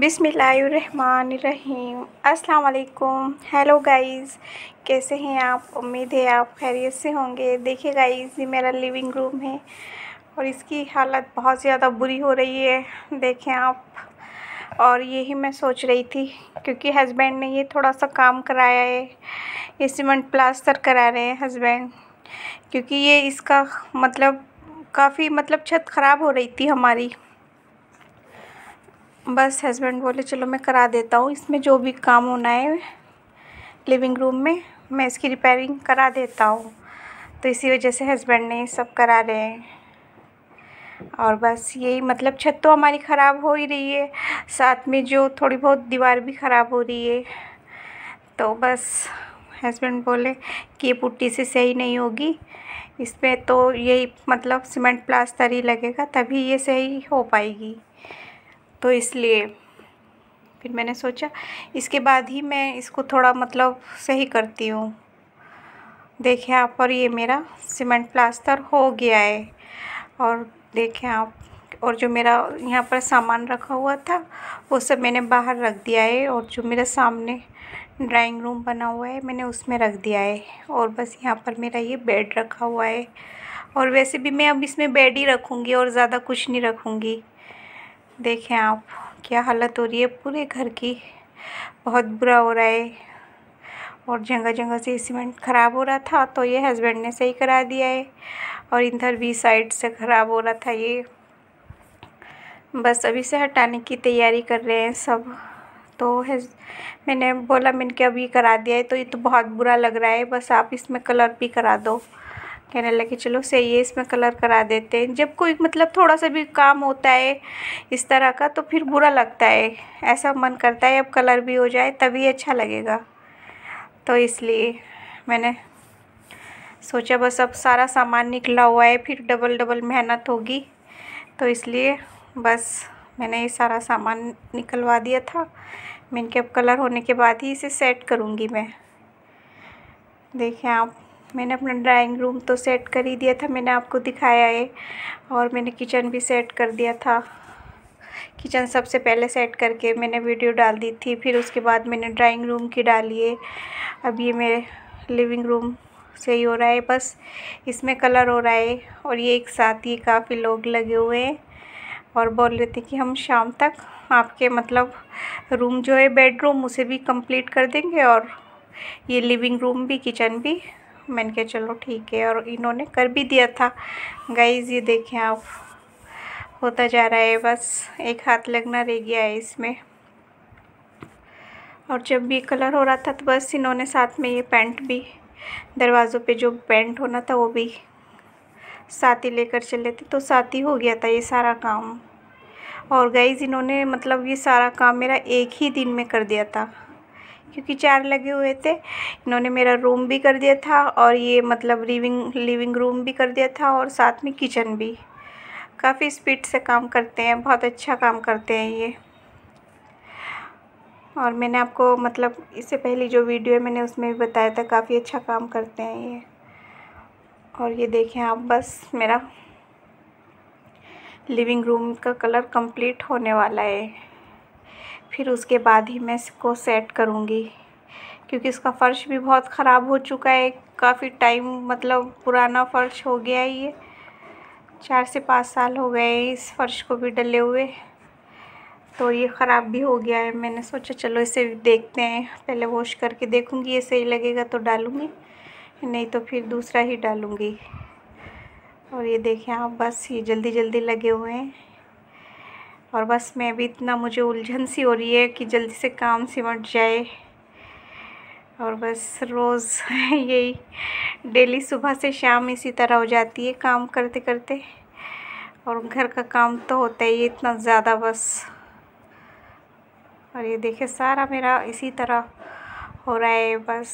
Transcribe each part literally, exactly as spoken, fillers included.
बिस्मिल्लाहिर्रहमानिर्रहीम। अस्सलाम वालेकुम। हेलो गाइस, कैसे हैं आप? उम्मीद है आप खैरियत से होंगे। देखिए गाइस, ये मेरा लिविंग रूम है और इसकी हालत बहुत ज़्यादा बुरी हो रही है, देखें आप। और यही मैं सोच रही थी, क्योंकि हस्बैंड ने ये थोड़ा सा काम कराया है, ये सीमेंट प्लास्टर करा रहे हैं हस्बैंड, क्योंकि ये इसका मतलब काफ़ी मतलब छत ख़राब हो रही थी हमारी। बस हस्बैंड बोले चलो मैं करा देता हूँ, इसमें जो भी काम होना है लिविंग रूम में मैं इसकी रिपेयरिंग करा देता हूँ। तो इसी वजह से हस्बैंड ने सब करा रहे हैं। और बस यही मतलब छत तो हमारी ख़राब हो ही रही है, साथ में जो थोड़ी बहुत दीवार भी ख़राब हो रही है। तो बस हस्बैंड बोले कि ये पुट्टी से सही नहीं होगी, इसमें तो यही मतलब सीमेंट प्लास्टर ही लगेगा, तभी ये सही हो पाएगी। तो इसलिए फिर मैंने सोचा इसके बाद ही मैं इसको थोड़ा मतलब सही करती हूँ। देखिए आप, और ये मेरा सीमेंट प्लास्टर हो गया है। और देखें आप, और जो मेरा यहाँ पर सामान रखा हुआ था वो सब मैंने बाहर रख दिया है, और जो मेरा सामने ड्राइंग रूम बना हुआ है मैंने उसमें रख दिया है। और बस यहाँ पर मेरा ये बेड रखा हुआ है, और वैसे भी मैं अब इसमें बेड ही रखूँगी और ज़्यादा कुछ नहीं रखूँगी। देखें आप क्या हालत हो रही है पूरे घर की, बहुत बुरा हो रहा है। और जगह जगह से सीमेंट ख़राब हो रहा था, तो ये हस्बैंड ने सही करा दिया है। और इधर भी साइड से ख़राब हो रहा था, ये बस अभी से हटाने की तैयारी कर रहे हैं सब। तो मैंने बोला मैंने क्या अभी करा दिया है, तो ये तो बहुत बुरा लग रहा है, बस आप इसमें कलर भी करा दो। कहने लगे चलो सही है, इसमें कलर करा देते हैं। जब कोई मतलब थोड़ा सा भी काम होता है इस तरह का तो फिर बुरा लगता है, ऐसा मन करता है अब कलर भी हो जाए तभी अच्छा लगेगा। तो इसलिए मैंने सोचा बस अब सारा सामान निकला हुआ है, फिर डबल डबल मेहनत होगी, तो इसलिए बस मैंने ये सारा सामान निकलवा दिया था। मैंने कहा अब कलर होने के बाद ही इसे सेट करूँगी मैं। देखें आप, मैंने अपना ड्राइंग रूम तो सेट कर ही दिया था, मैंने आपको दिखाया है। और मैंने किचन भी सेट कर दिया था। किचन सबसे पहले सेट करके मैंने वीडियो डाल दी थी, फिर उसके बाद मैंने ड्राइंग रूम की डाली है। अब ये मेरे लिविंग रूम सही हो रहा है, बस इसमें कलर हो रहा है। और ये एक साथ ही काफ़ी लोग लगे हुए हैं और बोल रहे थे कि हम शाम तक आपके मतलब रूम जो है बेडरूम उसे भी कंप्लीट कर देंगे, और ये लिविंग रूम भी किचन भी। मैंने कहा चलो ठीक है, और इन्होंने कर भी दिया था। गाइस ये देखें आप, होता जा रहा है, बस एक हाथ लगना रह गया है इसमें। और जब भी कलर हो रहा था तो बस इन्होंने साथ में ये पेंट भी, दरवाज़ों पे जो पेंट होना था वो भी साथ ही लेकर चले थे, तो साथ ही हो गया था ये सारा काम। और गाइस इन्होंने मतलब ये सारा काम मेरा एक ही दिन में कर दिया था, क्योंकि चार लगे हुए थे। इन्होंने मेरा रूम भी कर दिया था, और ये मतलब लिविंग लिविंग रूम भी कर दिया था, और साथ में किचन भी। काफ़ी स्पीड से काम करते हैं, बहुत अच्छा काम करते हैं ये। और मैंने आपको मतलब इससे पहले जो वीडियो है मैंने उसमें भी बताया था, काफ़ी अच्छा काम करते हैं ये। और ये देखें आप, बस मेरा लिविंग रूम का कलर कंप्लीट होने वाला है, फिर उसके बाद ही मैं इसको सेट करूँगी, क्योंकि इसका फ़र्श भी बहुत ख़राब हो चुका है। काफ़ी टाइम मतलब पुराना फ़र्श हो गया है, ये चार से पाँच साल हो गए इस फ़र्श को भी डले हुए, तो ये ख़राब भी हो गया है। मैंने सोचा चलो इसे देखते हैं, पहले वॉश करके देखूँगी, ये सही लगेगा तो डालूँगी, नहीं तो फिर दूसरा ही डालूँगी। और ये देखें आप, बस ये जल्दी जल्दी लगे हुए हैं, और बस मैं भी इतना मुझे उलझन सी हो रही है कि जल्दी से काम सिमट जाए। और बस रोज़ यही डेली सुबह से शाम इसी तरह हो जाती है काम करते करते, और घर का काम तो होता ही इतना ज़्यादा बस। और ये देखिए सारा मेरा इसी तरह हो रहा है, बस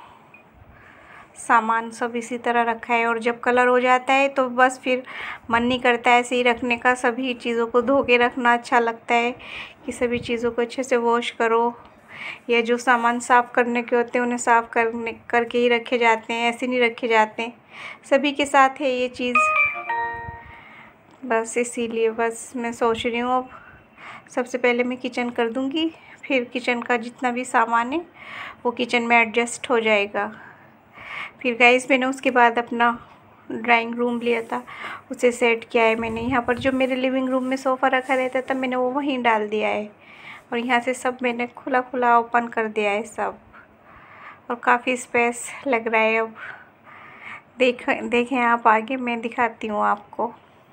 सामान सब इसी तरह रखा है। और जब कलर हो जाता है तो बस फिर मन नहीं करता है ऐसे ही रखने का, सभी चीज़ों को धो के रखना अच्छा लगता है कि सभी चीज़ों को अच्छे से वॉश करो, या जो सामान साफ़ करने के होते हैं उन्हें साफ़ करने करके ही रखे जाते हैं, ऐसे नहीं रखे जाते हैं। सभी के साथ है ये चीज़, बस इसीलिए बस मैं सोच रही हूँ अब सबसे पहले मैं किचन कर दूंगी, फिर किचन का जितना भी सामान है वो किचन में एडजस्ट हो जाएगा। फिर गाइस मैंने उसके बाद अपना ड्राइंग रूम लिया था, उसे सेट किया है मैंने। यहाँ पर जो मेरे लिविंग रूम में सोफ़ा रखा रहता था मैंने वो वहीं डाल दिया है, और यहाँ से सब मैंने खुला खुला ओपन कर दिया है सब, और काफ़ी स्पेस लग रहा है। अब देख देखें आप, आगे मैं दिखाती हूँ आपको।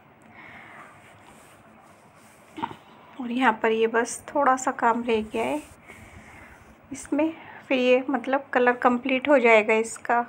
और यहाँ पर ये बस थोड़ा सा काम रह गया है इसमें, फिर ये मतलब कलर कंप्लीट हो जाएगा इसका।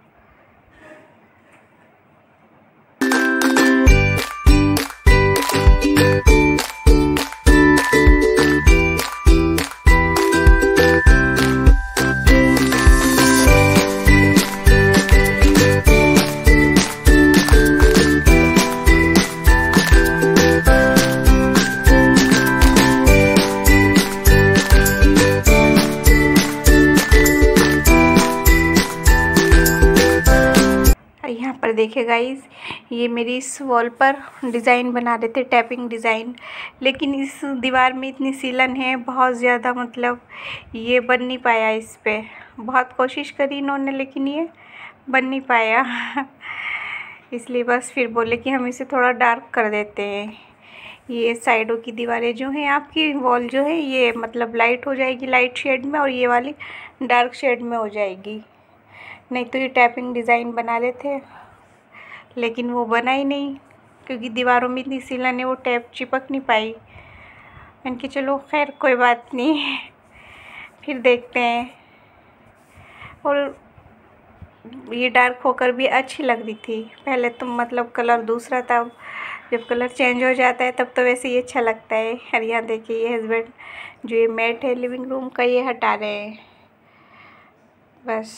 यहाँ पर देखिए गाइस, ये मेरी इस वॉल पर डिज़ाइन बना रहे थे, टैपिंग डिज़ाइन, लेकिन इस दीवार में इतनी सीलन है बहुत ज़्यादा, मतलब ये बन नहीं पाया। इस पे बहुत कोशिश करी इन्होंने लेकिन ये बन नहीं पाया इसलिए बस फिर बोले कि हम इसे थोड़ा डार्क कर देते हैं। ये साइडों की दीवारें जो हैं आपकी, वॉल जो है ये मतलब लाइट हो जाएगी, लाइट शेड में, और ये वाली डार्क शेड में हो जाएगी। नहीं तो ये टैपिंग डिज़ाइन बना रहे थे लेकिन वो बना ही नहीं, क्योंकि दीवारों में इतनी सीलन है वो टैप चिपक नहीं पाई। मैंने कि चलो खैर कोई बात नहीं फिर देखते हैं। और ये डार्क होकर भी अच्छी लग रही थी, पहले तो मतलब कलर दूसरा था, जब कलर चेंज हो जाता है तब तो वैसे ही अच्छा लगता है। और यहाँ देखिए ये हस्बैंड जो ये मैट है लिविंग रूम का ये हटा रहे हैं बस।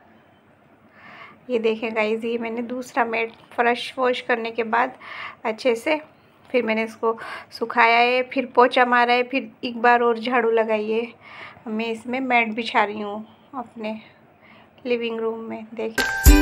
ये देखें गाइस, ये मैंने दूसरा मैट फर्श वॉश करने के बाद अच्छे से फिर मैंने इसको सुखाया है, फिर पोंछा मारा है, फिर एक बार और झाड़ू लगाई है। मैं इसमें मैट बिछा रही हूँ अपने लिविंग रूम में। देखिए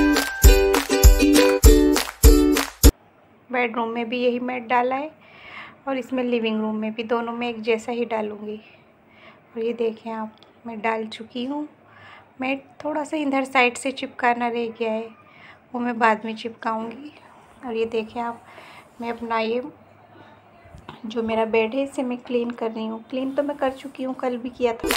बेडरूम में भी यही मैट डाला है और इसमें लिविंग रूम में भी, दोनों में एक जैसा ही डालूँगी। और ये देखें आप, मैं डाल चुकी हूँ मैट। थोड़ा सा इधर साइड से चिपकाना रह गया है, वो मैं बाद में चिपकाऊंगी। और ये देखें आप, मैं अपना ये जो मेरा बेड है इसे मैं क्लीन कर रही हूँ। क्लीन तो मैं कर चुकी हूँ, कल भी किया था।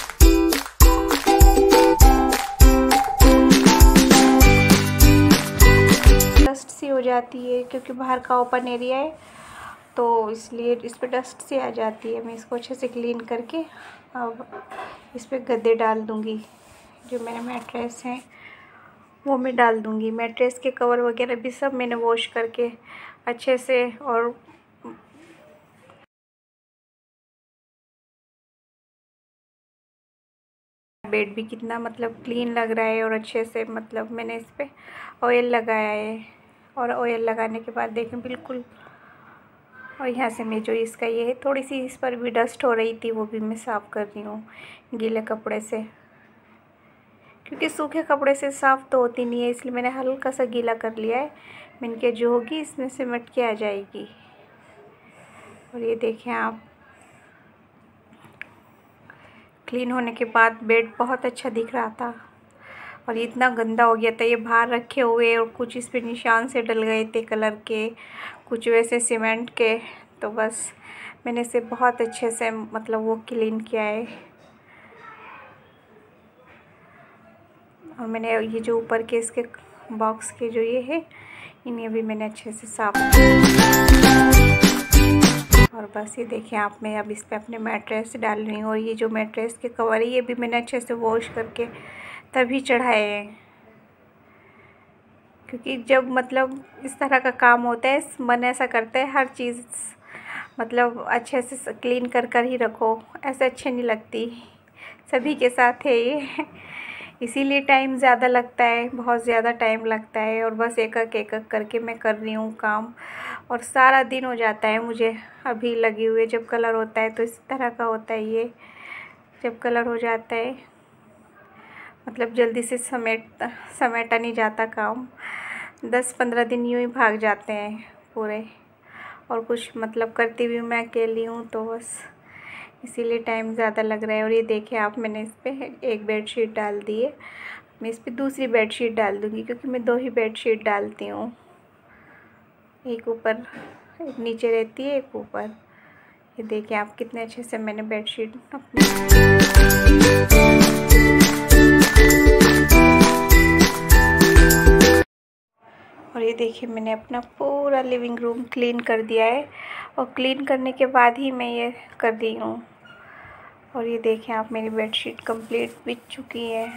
डस्ट सी हो जाती है क्योंकि बाहर का ओपन एरिया है, तो इसलिए इस पर डस्ट सी आ जाती है। मैं इसको अच्छे से क्लीन करके अब इस पर गद्दे डाल दूँगी। जो मेरे मैट्रेस हैं वो मैं डाल दूँगी। मैट्रेस के कवर वगैरह भी सब मैंने वॉश करके अच्छे से, और बेड भी कितना मतलब क्लीन लग रहा है और अच्छे से, मतलब मैंने इस पर ऑयल लगाया है। और ऑयल लगाने के बाद देखें बिल्कुल, और यहाँ से मैं जो इसका ये है थोड़ी सी इस पर भी डस्ट हो रही थी, वो भी मैं साफ़ कर रही हूँ गीले कपड़े से, क्योंकि सूखे कपड़े से साफ़ तो होती नहीं है, इसलिए मैंने हल्का सा गीला कर लिया है। मैंने क्या जो होगी इसमें सिमट के आ जाएगी। और ये देखें आप, क्लीन होने के बाद बेड बहुत अच्छा दिख रहा था, और इतना गंदा हो गया था ये बाहर रखे हुए, और कुछ इस पे निशान से डल गए थे कलर के, कुछ वैसे सीमेंट के। तो बस मैंने इसे बहुत अच्छे से मतलब वो क्लीन किया है। और मैंने ये जो ऊपर के इसके बॉक्स के जो ये है इन्हें भी मैंने अच्छे से साफ। और बस ये देखिए आप, मैं अब इस पे अपने मैट्रेस डाल रही हूँ। और ये जो मैट्रेस के कवर है ये भी मैंने अच्छे से वॉश करके तभी चढ़ाए हैं, क्योंकि जब मतलब इस तरह का काम होता है मन ऐसा करता है हर चीज़ मतलब अच्छे से क्लीन कर कर ही रखो, ऐसे अच्छे नहीं लगती। सभी के साथ है ये इसीलिए टाइम ज़्यादा लगता है, बहुत ज़्यादा टाइम लगता है। और बस एक एक एक एक करके मैं कर रही हूँ काम, और सारा दिन हो जाता है मुझे अभी लगी हुए। जब कलर होता है तो इस तरह का होता है ये, जब कलर हो जाता है मतलब जल्दी से समेट समेटा नहीं जाता काम। दस पंद्रह दिन यूँ ही भाग जाते हैं पूरे। और कुछ मतलब करती भी मैं अकेली हूँ, तो बस इसीलिए टाइम ज़्यादा लग रहा है। और ये देखिए आप, मैंने इस पर एक बेडशीट डाल दी है। मैं इस पर दूसरी बेडशीट डाल दूँगी क्योंकि मैं दो ही बेडशीट डालती हूँ, एक ऊपर एक नीचे रहती है, एक ऊपर। ये देखिए आप कितने अच्छे से मैंने बेडशीट अपनी और ये देखिए मैंने अपना पूरा लिविंग रूम क्लीन कर दिया है। और क्लीन करने के बाद ही मैं ये कर दी हूँ। और ये देखिए आप, मेरी बेडशीट कंप्लीट बिछ चुकी है।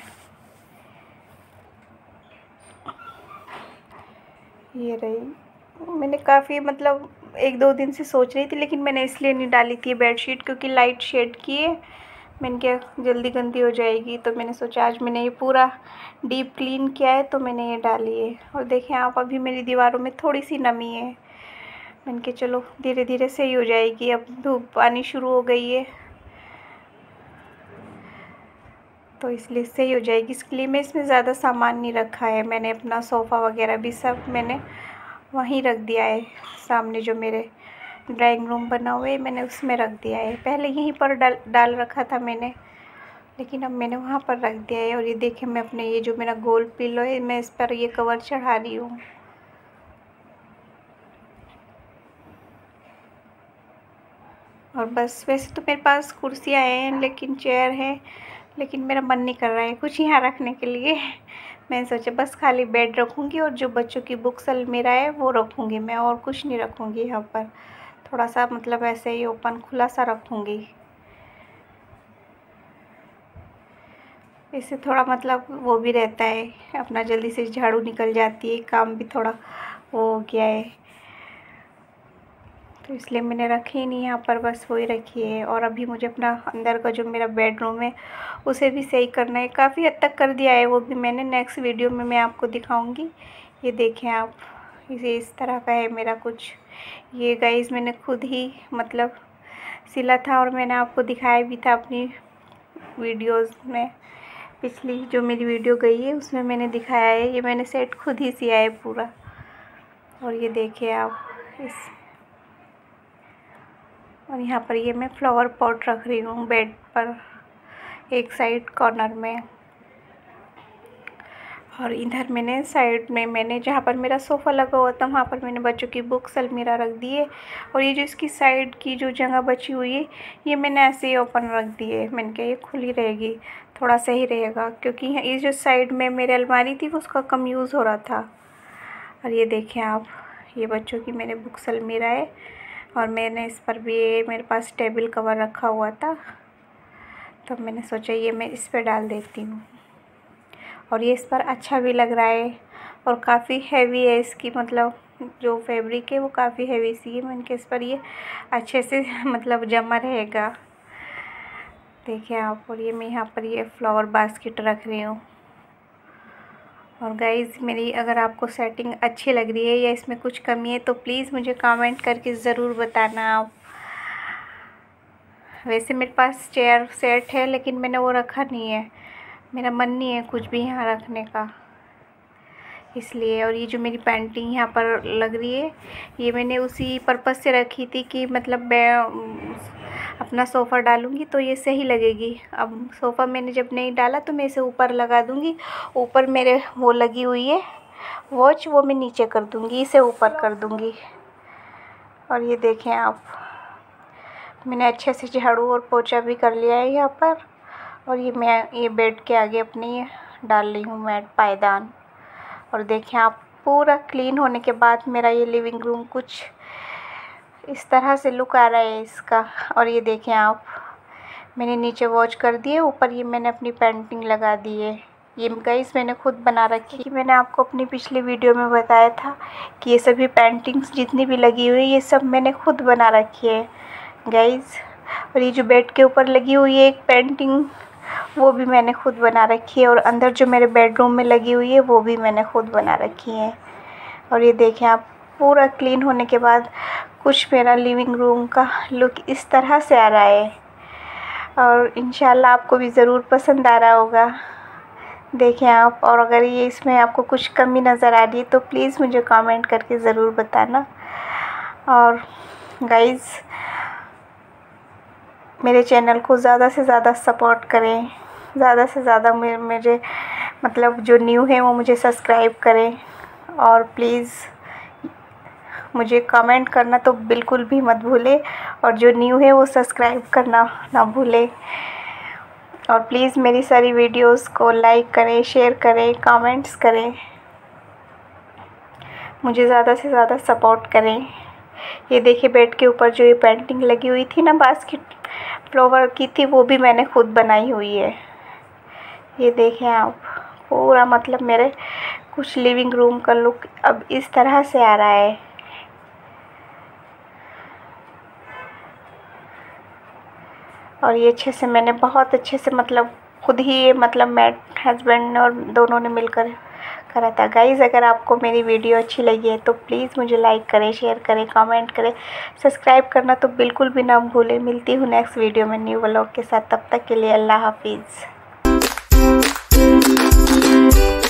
ये रही। मैंने काफ़ी मतलब एक दो दिन से सोच रही थी, लेकिन मैंने इसलिए नहीं डाली थी बेडशीट क्योंकि लाइट शेड की है। मैंने क्या जल्दी गंदी हो जाएगी, तो मैंने सोचा आज मैंने ये पूरा डीप क्लीन किया है तो मैंने ये डाली है। और देखें आप, अभी मेरी दीवारों में थोड़ी सी नमी है। मैंने कहा चलो धीरे धीरे सही हो जाएगी। अब धूप आनी शुरू हो गई है तो इसलिए सही हो जाएगी। इसके लिए मैं इसमें ज़्यादा सामान नहीं रखा है। मैंने अपना सोफ़ा वगैरह भी सब मैंने वहीं रख दिया है। सामने जो मेरे ड्राइंग रूम बना हुआ है मैंने उसमें रख दिया है। पहले यहीं पर डाल डाल रखा था मैंने, लेकिन अब मैंने वहाँ पर रख दिया है। और ये देखिए मैं अपने ये जो मेरा गोल पिलो है, मैं इस पर ये कवर चढ़ा रही हूँ। और बस, वैसे तो मेरे पास कुर्सियाँ हैं लेकिन चेयर है, लेकिन मेरा मन नहीं कर रहा है कुछ यहाँ रखने के लिए। मैंने सोचा बस खाली बेड रखूँगी और जो बच्चों की बुक्स अलमीरा है वो रखूँगी मैं, और कुछ नहीं रखूँगी यहाँ पर। थोड़ा सा मतलब ऐसे ही ओपन खुला सा रखूँगी। इससे थोड़ा मतलब वो भी रहता है, अपना जल्दी से झाड़ू निकल जाती है, काम भी थोड़ा वो हो गया है। तो इसलिए मैंने रखी ही नहीं यहाँ पर, बस वही रखी है। और अभी मुझे अपना अंदर का जो मेरा बेडरूम है उसे भी सही करना है। काफ़ी हद तक कर दिया है वो भी मैंने, नेक्स्ट वीडियो में मैं आपको दिखाऊंगी। ये देखें आप, इसे इस तरह का है मेरा कुछ। ये गाइस मैंने खुद ही मतलब सिला था और मैंने आपको दिखाया भी था अपनी वीडियोज़ में। पिछली जो मेरी वीडियो गई है उसमें मैंने दिखाया है। ये मैंने सेट खुद ही सिया है पूरा। और ये देखिए आप इस और यहाँ पर ये मैं फ्लावर पॉट रख रही हूँ बेड पर एक साइड कॉर्नर में। और इधर मैंने साइड में मैंने जहाँ पर मेरा सोफ़ा लगा हुआ था वहाँ पर मैंने बच्चों की बुक्स अलमीरा रख दी है। और ये जो इसकी साइड की जो जगह बची हुई है ये मैंने ऐसे ही ओपन रख दी है। मैंने कहा ये खुली रहेगी, थोड़ा सही रहेगा, क्योंकि ये जो साइड में मेरी अलमारी थी वो उसका कम यूज़ हो रहा था। और ये देखें आप, ये बच्चों की मेरे बुक्स अलमीरा है। और मैंने इस पर भी मेरे पास टेबल कवर रखा हुआ था तो मैंने सोचा ये मैं इस पर डाल देती हूँ। और ये इस पर अच्छा भी लग रहा है और काफ़ी हैवी है, इसकी मतलब जो फैब्रिक है वो काफ़ी हैवी सी है। मैंने इस पर ये अच्छे से मतलब जमा रहेगा। देखिए आप। और ये मैं यहाँ पर ये फ्लावर बास्केट रख रही हूँ। और गाइज़ मेरी अगर आपको सेटिंग अच्छी लग रही है या इसमें कुछ कमी है तो प्लीज़ मुझे कमेंट करके ज़रूर बताना आप। वैसे मेरे पास चेयर सेट है लेकिन मैंने वो रखा नहीं है, मेरा मन नहीं है कुछ भी यहाँ रखने का, इसलिए। और ये जो मेरी पेंटिंग यहाँ पर लग रही है ये मैंने उसी पर्पज़ से रखी थी कि मतलब मैं अपना सोफ़ा डालूँगी तो ये सही लगेगी। अब सोफ़ा मैंने जब नहीं डाला तो मैं इसे ऊपर लगा दूँगी। ऊपर मेरे वो लगी हुई है वॉच, वो मैं नीचे कर दूँगी, इसे ऊपर कर दूँगी। और ये देखें आप, मैंने अच्छे से झाड़ू और पोछा भी कर लिया है यहाँ पर। और ये मैं ये बेड के आगे अपनी डाल रही हूँ मैट पायदान। और देखें आप, पूरा क्लीन होने के बाद मेरा ये लिविंग रूम कुछ इस तरह से लुक आ रहा है इसका। और ये देखें आप, मैंने नीचे वॉच कर दी है, ऊपर ये मैंने अपनी पेंटिंग लगा दी है। ये गाइस मैंने खुद बना रखी है। मैंने आपको अपनी पिछली वीडियो में बताया था कि ये सभी पेंटिंग्स जितनी भी लगी हुई है ये सब मैंने खुद बना रखी है गाइस। और ये जो बेड के ऊपर लगी हुई है एक पेंटिंग वो भी मैंने खुद बना रखी है। और अंदर जो मेरे बेडरूम में लगी हुई है वो भी मैंने खुद बना रखी है। और ये देखें आप, पूरा क्लीन होने के बाद कुछ मेरा लिविंग रूम का लुक इस तरह से आ रहा है। और इंशाल्लाह आपको भी ज़रूर पसंद आ रहा होगा। देखें आप, और अगर ये इसमें आपको कुछ कमी नज़र आ रही है तो प्लीज़ मुझे कमेंट करके ज़रूर बताना। और गाइज़ मेरे चैनल को ज़्यादा से ज़्यादा सपोर्ट करें, ज़्यादा से ज़्यादा मुझे मतलब जो न्यू है वो मुझे सब्सक्राइब करें। और प्लीज़ मुझे कमेंट करना तो बिल्कुल भी मत भूलें, और जो न्यू है वो सब्सक्राइब करना ना भूलें। और प्लीज़ मेरी सारी वीडियोस को लाइक करें, शेयर करें, कमेंट्स करें, मुझे ज़्यादा से ज़्यादा सपोर्ट करें। ये देखिए बेड के ऊपर जो ये पेंटिंग लगी हुई थी ना बास्केट फ्लावर की थी, वो भी मैंने खुद बनाई हुई है। ये देखें आप, पूरा मतलब मेरे कुछ लिविंग रूम का लुक अब इस तरह से आ रहा है। और ये अच्छे से मैंने बहुत अच्छे से मतलब खुद ही ये मतलब मैं हस्बैंड और दोनों ने मिलकर करा था। गाइज़ अगर आपको मेरी वीडियो अच्छी लगी है तो प्लीज़ मुझे लाइक करें, शेयर करें, कमेंट करें, सब्सक्राइब करना तो बिल्कुल भी ना भूलें। मिलती हूँ नेक्स्ट वीडियो में न्यू व्लॉग के साथ, तब तक के लिए अल्लाह हाफिज़।